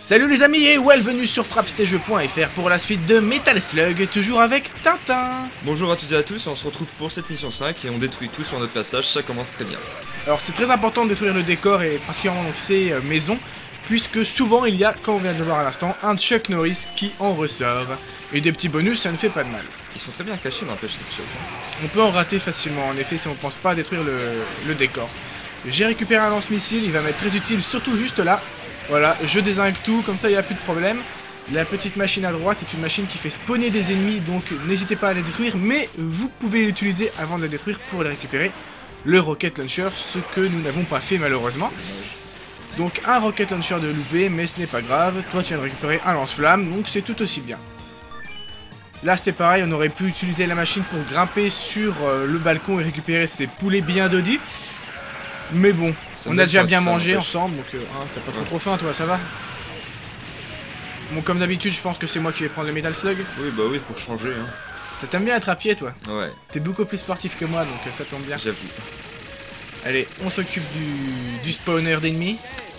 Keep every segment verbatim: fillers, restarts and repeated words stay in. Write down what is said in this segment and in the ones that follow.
Salut les amis et bienvenue sur frappstage point F R pour la suite de Metal Slug, toujours avec Tintin. Bonjour à toutes et à tous, on se retrouve pour cette mission cinq et on détruit tout sur notre passage, ça commence très bien. Alors c'est très important de détruire le décor et particulièrement donc ces euh, maisons, puisque souvent il y a, comme on vient de le voir à l'instant, un Chuck Norris qui en ressort. Et des petits bonus, ça ne fait pas de mal. Ils sont très bien cachés, n'empêche cette Chuck. On peut en rater facilement en effet si on pense pas à détruire le, le décor. J'ai récupéré un lance-missile, il va m'être très utile, surtout juste là. Voilà, je dézingue tout, comme ça il n'y a plus de problème. La petite machine à droite est une machine qui fait spawner des ennemis, donc n'hésitez pas à les détruire, mais vous pouvez l'utiliser avant de les détruire pour les récupérer. Le Rocket Launcher, ce que nous n'avons pas fait malheureusement. Donc un Rocket Launcher de loupé, mais ce n'est pas grave. Toi tu viens de récupérer un lance-flamme, donc c'est tout aussi bien. Là c'était pareil, on aurait pu utiliser la machine pour grimper sur euh, le balcon et récupérer ces poulets bien dodus. Mais bon, ça on a déjà bien mangé ensemble, donc euh, hein, t'as pas trop ouais. trop faim toi, ça va? Bon, comme d'habitude, je pense que c'est moi qui vais prendre le Metal Slug. Oui, bah oui, pour changer. Hein. T'aimes bien être à pied, toi? Ouais. T'es beaucoup plus sportif que moi, donc euh, ça tombe bien. J'avoue. Allez, on s'occupe du, du spawner d'ennemis.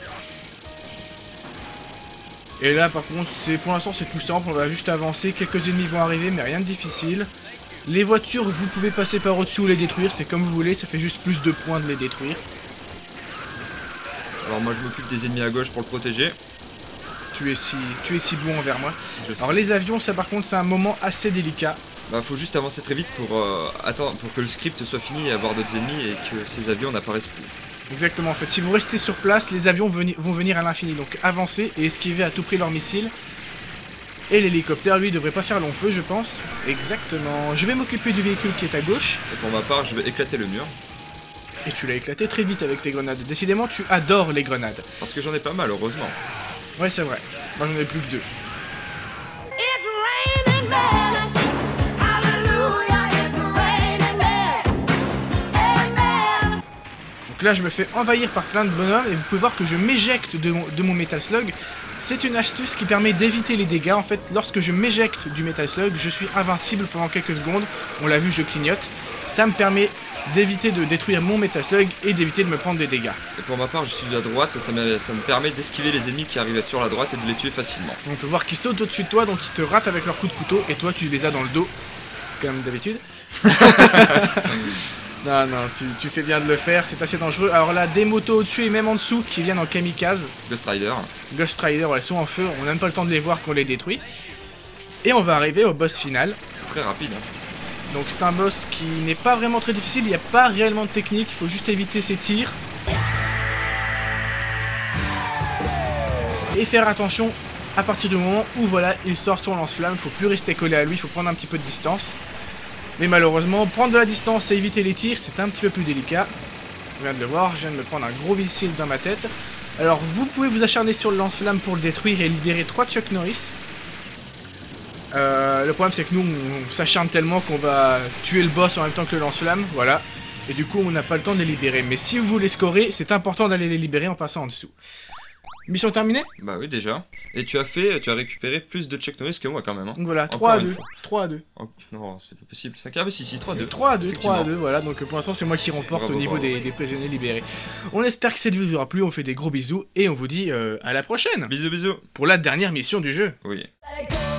Et là, par contre, c'est pour l'instant, c'est tout simple. On va juste avancer. Quelques ennemis vont arriver, mais rien de difficile. Les voitures, vous pouvez passer par au-dessus ou les détruire. C'est comme vous voulez, ça fait juste plus de points de les détruire. Alors moi je m'occupe des ennemis à gauche pour le protéger. Tu es si, tu es si bon envers moi. Je Alors sais. les avions, ça par contre c'est un moment assez délicat. Bah faut juste avancer très vite pour euh, attendre pour que le script soit fini et avoir d'autres ennemis et que ces avions n'apparaissent plus. Exactement, en fait si vous restez sur place, les avions vont venir à l'infini. Donc avancez et esquivez à tout prix leurs missiles. Et l'hélicoptère lui devrait pas faire long feu je pense. Exactement. Je vais m'occuper du véhicule qui est à gauche. Et pour ma part je vais éclater le mur. Et tu l'as éclaté très vite avec tes grenades. Décidément, tu adores les grenades. Parce que j'en ai pas mal, heureusement. Ouais, c'est vrai. Moi, j'en ai plus que deux. Donc là, je me fais envahir par plein de bonhommes. Et vous pouvez voir que je m'éjecte de, de mon Metal Slug. C'est une astuce qui permet d'éviter les dégâts. En fait, lorsque je m'éjecte du Metal Slug, je suis invincible pendant quelques secondes. On l'a vu, je clignote. Ça me permet d'éviter de détruire mon Metal Slug et d'éviter de me prendre des dégâts. Et pour ma part, je suis à droite et ça me, ça me permet d'esquiver les ennemis qui arrivaient sur la droite et de les tuer facilement. On peut voir qu'ils sautent au-dessus de toi, donc ils te ratent avec leurs coups de couteau et toi tu les as dans le dos, comme d'habitude. Non, non, tu, tu fais bien de le faire, c'est assez dangereux. Alors là, des motos au-dessus et même en dessous qui viennent en kamikaze. Ghost Rider. Ghost Rider, elles sont en feu, on n'a même pas le temps de les voir qu'on les détruit. Et on va arriver au boss final. C'est très rapide. Hein. Donc c'est un boss qui n'est pas vraiment très difficile, il n'y a pas réellement de technique, il faut juste éviter ses tirs. Et faire attention à partir du moment où voilà, il sort son lance-flamme, il faut plus rester collé à lui, il faut prendre un petit peu de distance. Mais malheureusement, prendre de la distance et éviter les tirs, c'est un petit peu plus délicat. Je viens de le voir, je viens de me prendre un gros missile dans ma tête. Alors vous pouvez vous acharner sur le lance-flamme pour le détruire et libérer trois Chuck Norris. Euh, le problème c'est que nous on, on s'acharne tellement qu'on va tuer le boss en même temps que le lance-flamme, voilà. Et du coup on n'a pas le temps de les libérer. Mais si vous voulez scorer, c'est important d'aller les libérer en passant en dessous. Mission terminée? Bah oui déjà. Et tu as fait, tu as récupéré plus de Chuck Norris que moi quand même. Hein. Donc voilà, trois à deux. trois à deux. Oh, non, c'est pas possible. cinq Ah bah si, si, trois à deux. trois à deux, trois à deux, voilà. Donc pour l'instant c'est moi qui remporte bravo, au niveau des, des prisonniers libérés. On espère que cette vidéo vous aura plu, on fait des gros bisous et on vous dit euh, à la prochaine. Bisous bisous. Pour la dernière mission du jeu. Oui.